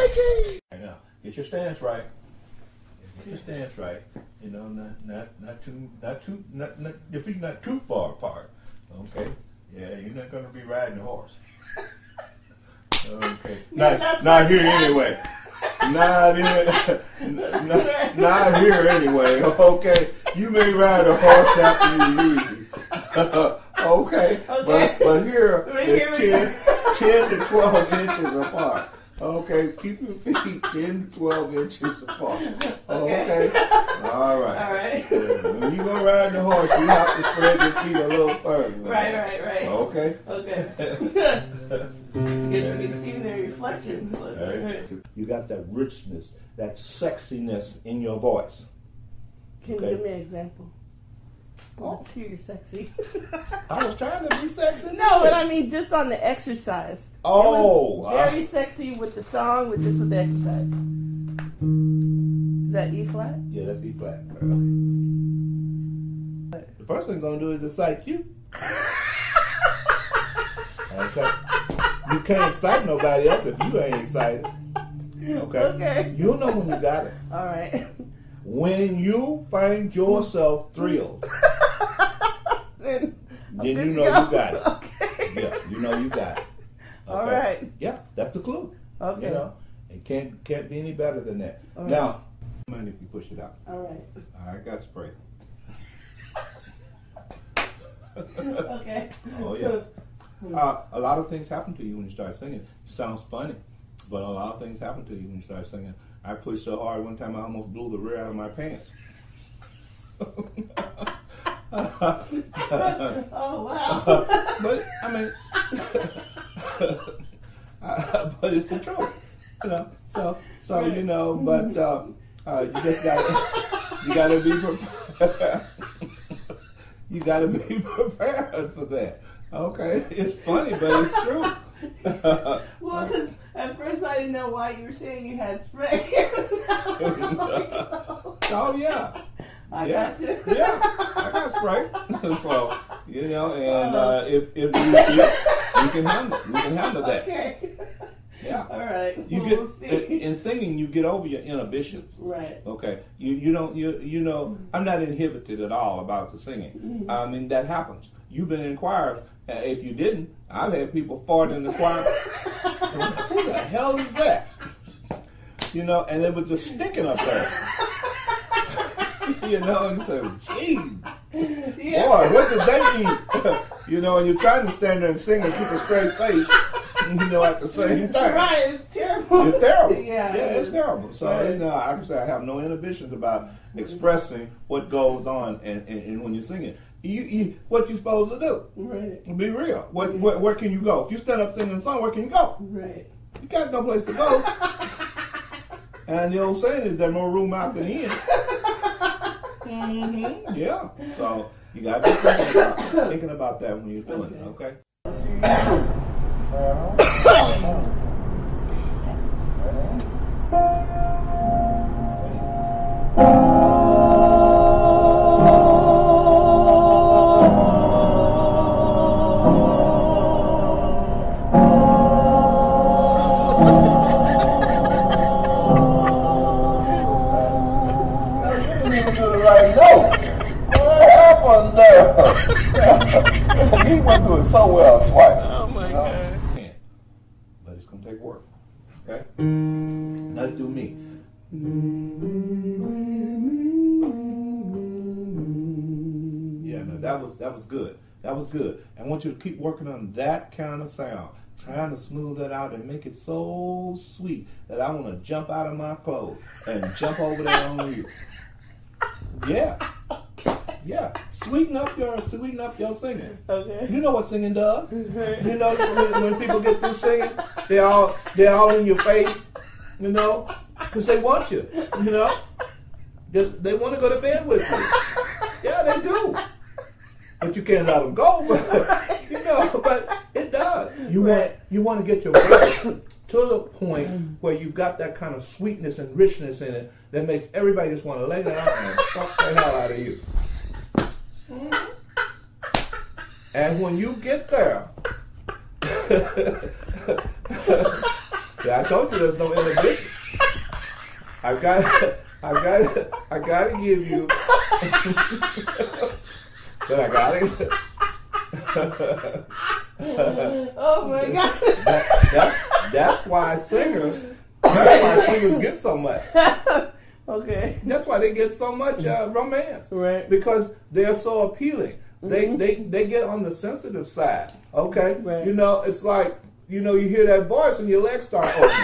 Now, get your stance right. Get your stance right. You know, not your feet not too far apart. Okay. Yeah, you're not gonna be riding a horse. Okay. Not here anyway. Not here anyway. Okay. You may ride a horse after you leave. Okay. But here it's 10 to 12 inches apart. Okay, keep your feet 10 to 12 inches apart. Okay. All right. When you go ride the horse, you have to spread your feet a little further. Right. Okay. Get to be seeing their reflection. You got that richness, that sexiness in your voice. Can you give me an example? Let's hear you're sexy. I was trying to be sexy. No, but I mean just on the exercise. Oh. It was very sexy with the song, with the exercise. Is that E flat? Yeah, that's E flat. The first thing I'm going to do is excite you. Okay. You can't excite nobody else if you ain't excited. Okay. You'll know when you got it. All right. When you find yourself thrilled, then you know you got it. Okay. Yeah, you know you got it. Okay. All right. Yeah, that's the clue. Okay. You know, it can't be any better than that. All right. Now, mind if you push it out? All right. I got spray. Okay. Oh yeah. A lot of things happen to you when you start singing. It sounds funny, but a lot of things happen to you when you start singing. I pushed so hard one time I almost blew the rear out of my pants. Oh wow! But I mean, but it's the truth, you know. So right. You know, but you just gotta be prepared. You gotta be prepared for that. Okay, it's funny, but it's true. Well, because at first I didn't know why you were saying you had spray. Oh yeah. I got you. Yeah, I got spray. So you know, and if you can handle it, you can handle that. Okay. Yeah. All right. We'll see. In singing, you get over your inhibitions. Right. Okay. You know, I'm not inhibited at all about the singing. Mm-hmm. I mean, that happens. You've been in choirs. If you didn't, I've had people fart in the choir. Who the hell is that? You know, and it was just stinking up there. You know, and so, gee, Yeah. boy, what did they eat? You know, and you're trying to stand there and sing and keep a straight face, you know, at the same time. Right, it's terrible. It's terrible. Yeah, it's terrible. So, right. and, I can say I have no inhibitions about expressing what goes on and when you're singing. What you supposed to do? Right. Be real. Where can you go? If you stand up singing a song, where can you go? Right. You got no place to go. And the old saying is there's more room out than in. Mm-hmm. Yeah. So you got to be thinking about that when you're doing it. Okay. He went through it so well twice. Oh my God. But it's going to take work. Okay? Let's do me. Yeah, no, that was good. That was good. I want you to keep working on that kind of sound. Trying to smooth that out and make it so sweet that I want to jump out of my clothes and jump over there on you. Yeah. Yeah, sweeten up your singing. Okay. You know what singing does. You know when people get through singing, they're all in your face. You know, because they want you. You know, they want to go to bed with you. Yeah, they do. But you can't let them go. You know, but it does. You want to get your voice to the point where you've got that kind of sweetness and richness in it that makes everybody just want to lay down and fuck the hell out of you. And when you get there, Yeah, I told you there's no inhibition. I gotta give you. But I got it. Oh my God. That's why singers get so much. Okay. That's why they get so much romance. Right. Because they're so appealing. They get on the sensitive side. Okay. Right. You know, it's like, you know, you hear that voice and your legs start opening.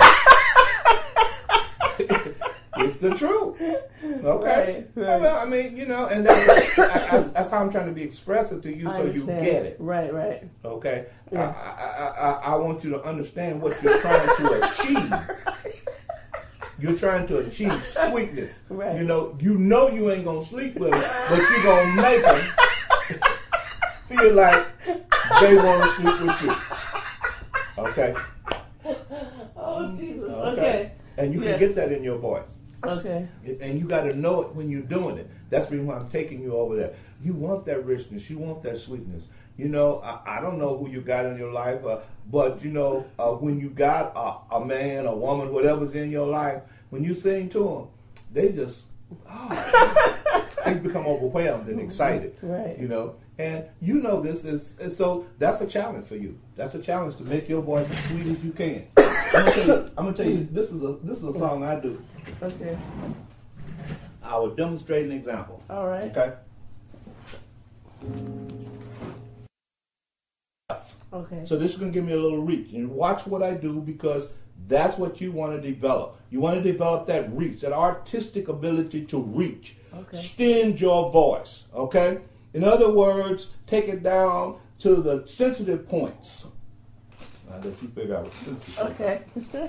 It's the truth. Okay. Right. Well, I mean, you know, and that's how I'm trying to be expressive to you, so you get it. Right. Right. Okay. Yeah. I want you to understand what you're trying to achieve. You're trying to achieve sweetness. Right. You know you ain't gonna sleep with them, but you're gonna make them feel like they want to sleep with you. Okay. Oh Jesus. Okay. And you can get that in your voice. Okay. And you got to know it when you're doing it. That's the reason why I'm taking you over there. You want that richness. You want that sweetness. You know, I don't know who you got in your life, but, you know, when you got a man, a woman, whatever's in your life, when you sing to them, they just, they become overwhelmed and excited. Right. You know, and you know this is, so that's a challenge for you. That's a challenge to make your voice as sweet as you can. I'm gonna tell you, this is a song I do. Okay. I will demonstrate an example. All right. Okay. Okay. So this is going to give me a little reach. And watch what I do, because that's what you want to develop. You want to develop that reach, that artistic ability to reach. Okay. Extend your voice, okay? In other words, take it down to the sensitive points. I'll let you figure out what sensitive points are. Okay.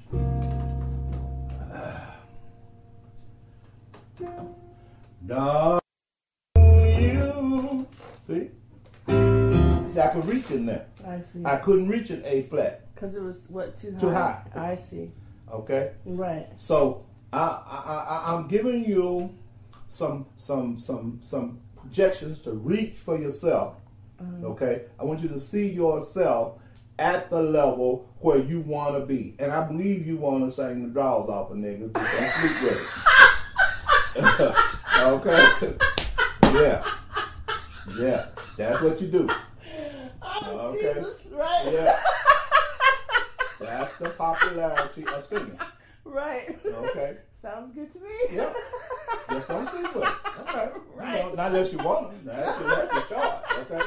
No, you see? See, I could reach in there. I see. I couldn't reach an A flat. Because it was what, too high? Too high. I see. Okay. Right. So I'm giving you some projections to reach for yourself. Okay. I want you to see yourself at the level where you want to be, and I believe you want to sing the draws off a nigga. But don't sleep with it. Okay. Yeah. That's what you do. Oh, Okay. Jesus, right. Yeah. That's the popularity of singing. Right. Okay. Sounds good to me. Yeah. Just don't sleep with it. Okay. Right. You know, not unless you want them. That's your choice. Okay.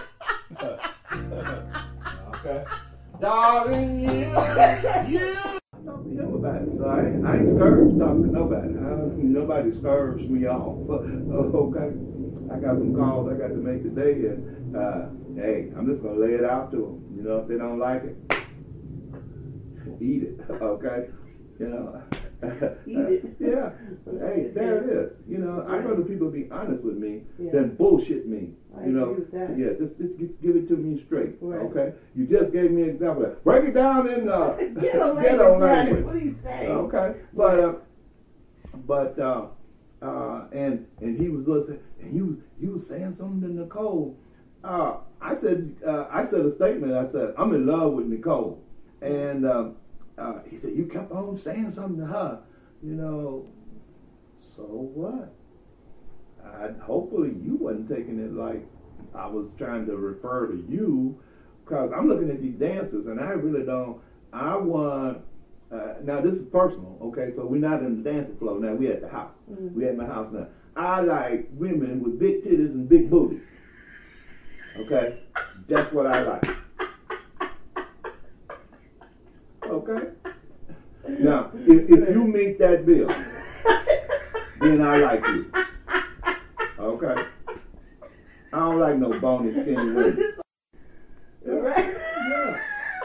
Okay. Darling, you. Talk to him about it. So I ain't scared to talk to nobody. Nobody scares me off. Okay. I got some calls I got to make today, and hey, I'm just gonna lay it out to them. You know, if they don't like it, eat it. Okay. You know. Eat it. Yeah. Hey, there it is. You know, I'd rather people be honest with me Yeah. than bullshit me. I You know. agree with that. Yeah. Just give it to me straight. Right. Okay. You just gave me an example. Break it down in Ghetto ghetto language. language. What are you saying? Okay. And he was listening, and he was saying something to Nicole. I said a statement. I said, I'm in love with Nicole, and he said, you kept on saying something to her, you know. So what? Hopefully you wasn't taking it like I was trying to refer to you, because I'm looking at these dancers, and I really don't. I want. Now this is personal, okay? So we're not in the dancing floor now. We at the house. Mm-hmm. We at my house now. I like women with big titties and big booties. Okay, that's what I like. Okay. Now, if you meet that bill, then I like you. Okay. I don't like no bony, skinny women. Right. Yeah.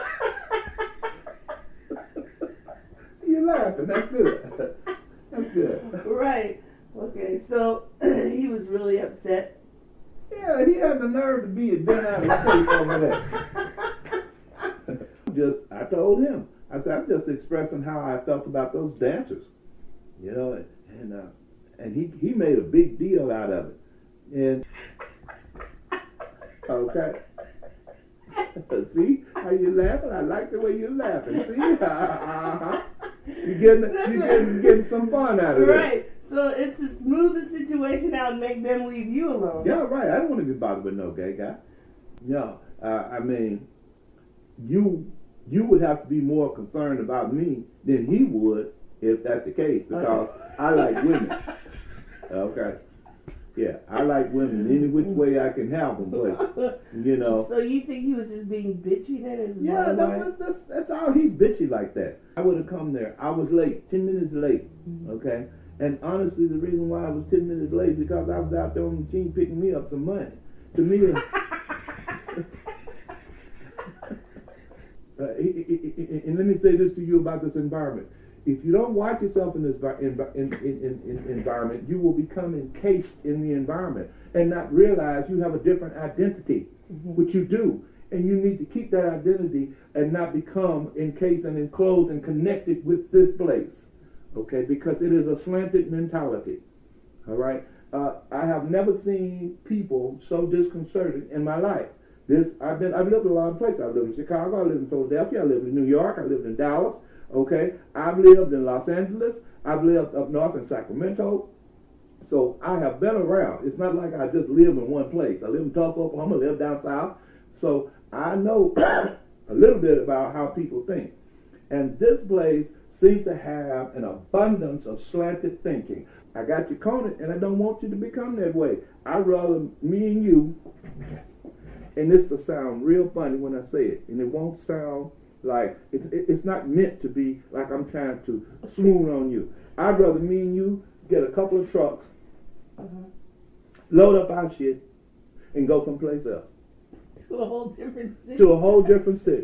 You're laughing. That's good. That's good. Right. Okay, so he was really upset. Yeah, he had the nerve to be a den out of shape over there. I told him. I said, I'm just expressing how I felt about those dancers. You know, and he made a big deal out of it. And okay. See how you laughing? I like the way you're laughing. See? You're getting some fun out of it. Right. So it's to smooth the situation out and make them leave you alone. Yeah, right. I don't want to be bothered with no gay guy. No. I mean, you would have to be more concerned about me than he would if that's the case, because I like women. Okay. Yeah, I like women any which way I can have them, but you know. So you think he was just being bitchy then? Yeah, that's all. He's bitchy like that. I would have come there. I was late, 10 minutes late. Okay, and honestly, the reason why I was 10 minutes late is because I was out there on the machine picking me up some money. To me, and let me say this to you about this environment. If you don't watch yourself in this environment, you will become encased in the environment and not realize you have a different identity, which you do. And you need to keep that identity and not become encased and enclosed and connected with this place, okay? Because it is a slanted mentality, all right? I have never seen people so disconcerted in my life. I've lived a lot of places. I've lived in Chicago, I lived in Philadelphia, I lived in New York, I lived in Dallas. Okay, I've lived in Los Angeles. I've lived up north in Sacramento. So I have been around. It's not like I just live in one place. I live in Tulsa, Oklahoma. I live down south. So I know a little bit about how people think. And this place seems to have an abundance of slanted thinking. I got you cornered, and I don't want you to become that way. I'd rather me and you, and this will sound real funny when I say it, and it won't sound like it's not meant to be like I'm trying to swoon on you. I'd rather me and you get a couple of trucks, load up our shit, and go someplace else. To a whole different city. To a whole different city.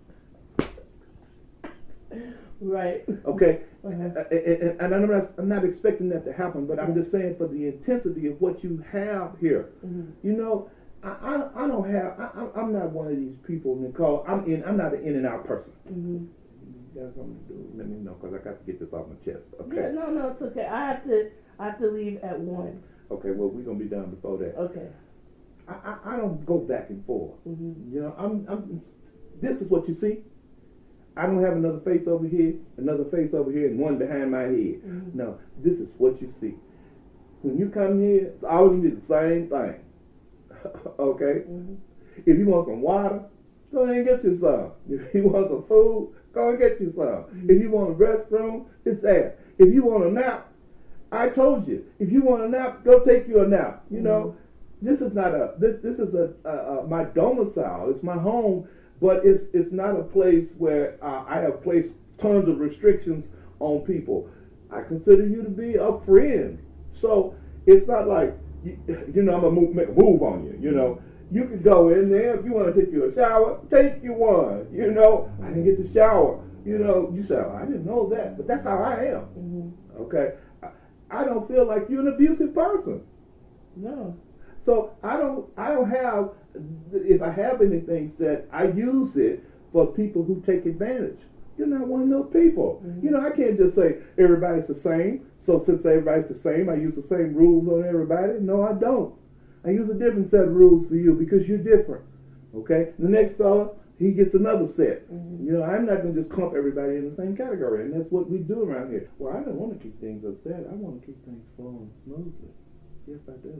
Right. Okay. And I'm not expecting that to happen, but I'm just saying for the intensity of what you have here. You know, I don't have. I'm not one of these people, Nicole. I'm not an in and out person. You got something to do? Let me know, because I got to get this off my chest. Okay. Yeah, no, it's okay. I have to leave at 1. Okay. Well, we're gonna be done before that. Okay. I don't go back and forth. You know, this is what you see. I don't have another face over here, and one behind my head. No, this is what you see. When you come here, it's always gonna be the same thing. Okay? If you want some water, go ahead and get you some. If you want some food, go and get you some. If you want a restroom, it's there. If you want a nap, I told you. If you want a nap, go take you a nap. You know, this is not this is my domicile. It's my home, but it's not a place where I have placed tons of restrictions on people. I consider you to be a friend. So it's not like, you know, I'm going to make a move on you, you know. You can go in there. If you want to take you a shower, take you one. You know, I didn't get to shower. You know, you say, oh, I didn't know that. But that's how I am. Okay? I don't feel like you're an abusive person. No. So I don't have, if I have anything said, I use it for people who take advantage. You're not one of those people. You know, I can't just say everybody's the same. So since everybody's the same, I use the same rules on everybody. No, I don't. I use a different set of rules for you because you're different. Okay? The next fella, he gets another set. You know, I'm not going to just clump everybody in the same category. And that's what we do around here. Well, I don't want to keep things upset. I want to keep things flowing smoothly. Yes, I do.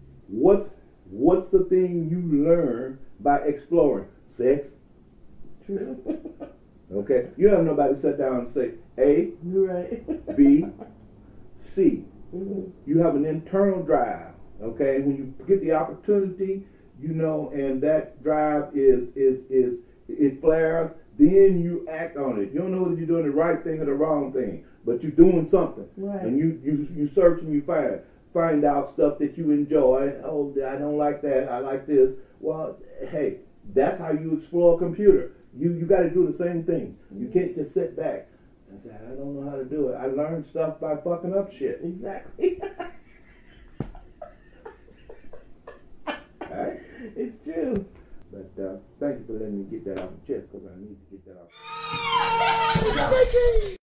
What's the thing you learn by exploring? Sex. True. Okay? You have nobody sit down and say A, Right. B, C. You have an internal drive. Okay? When you get the opportunity, you know, and that drive it flares, then you act on it. You don't know whether you're doing the right thing or the wrong thing, but you're doing something. Right. And you search and you find out stuff that you enjoy. Oh, I don't like that. I like this. Well, hey, that's how you explore a computer. You got to do the same thing. You can't just sit back and say, I don't know how to do it. I learned stuff by fucking up shit. Exactly. Right? It's true. But thank you for letting me get that off my chest, because I need to get that off.